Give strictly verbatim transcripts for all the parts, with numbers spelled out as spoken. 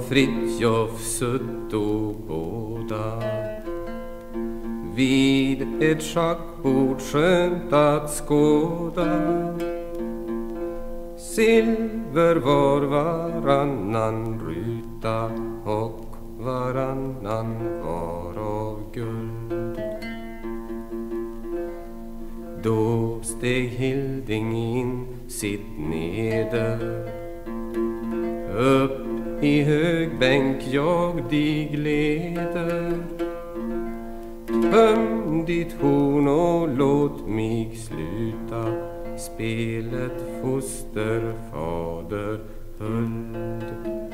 Fritjof sutto båda vid ett schackbord skönt att skåda. Silver var varannan ruta och varannan var av guld. Då steg Hilding in sitt neder. Upp i hög bänk jag dig leder. Töm ditt horn och låt mig sluta spelet fosterfader huld.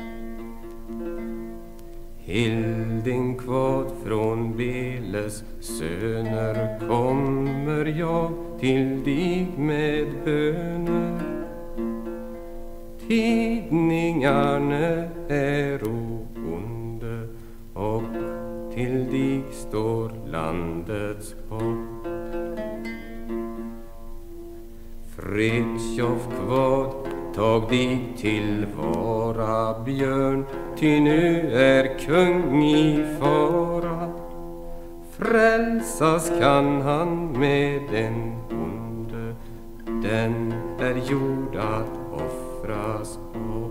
Hilding kvad från Beles söner kommer jag till dig med böner. Tidningarna är onde och till dig står landets hopp. Fritjof kvad, tag dig till vara björn, ty nu är kung i fara. Frälsas kan han med den onde, den är gjord att offras upp.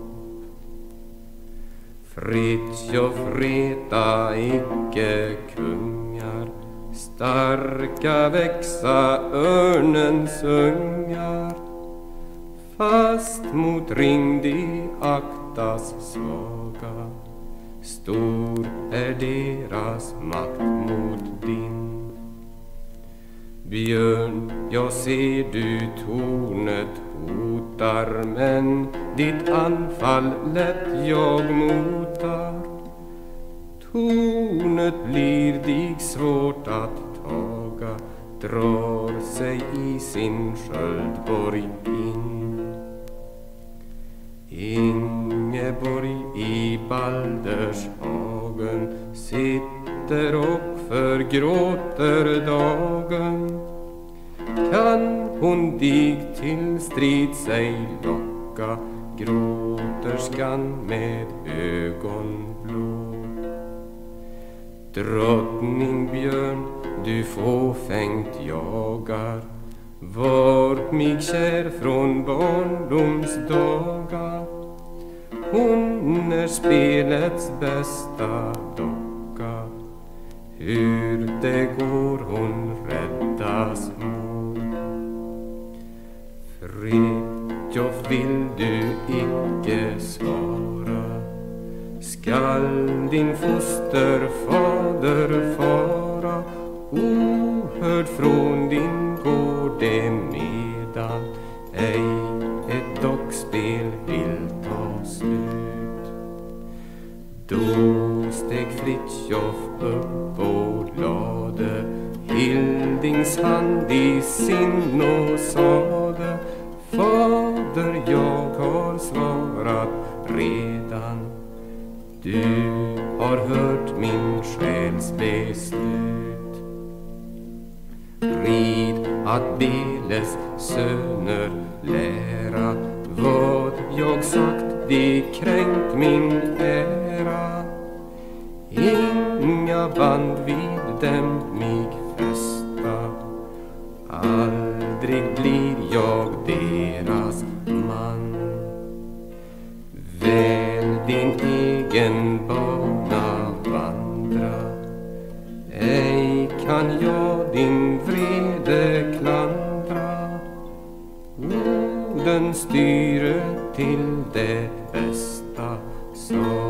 Fritjof reta icke kungar, starka växa örnens ungar. Fast mot ring de aktas svaga, stor är deras makt mot din. Björn, jag ser du tornet hotar, men ditt anfall lätt jag motar. Tornet blir dig svårt att taga, drar sig i sin sköldborg in. Ingeborg i Baldershagen sitter och förgråter dagen. Kan hon dig till strid sig locka, gråterskan med ögonblå. Drottning Björn, du fåfängt jagar, var mig kär från barndomsdagar. Hon är spelets bästa docka, hur det går hon räddas mål. Fritjof, vill du icke svara, skall din fosterfader fara ohörd från din gård emedan ej ett dockspel vill ta slut. Då steg Fritjof upp och lade Hildings hand i sin och sade: Fader, jag har svarat redan, du har hört min själs beslut. Rid att Beles söner lära, vad jag sagt det kränkt min ära. Inga band vid dem mig fästa, aldrig blir jag deras man. Väl din egen bana vandra, ej kan jag din vrede klandra. Orden styre till det bästa, så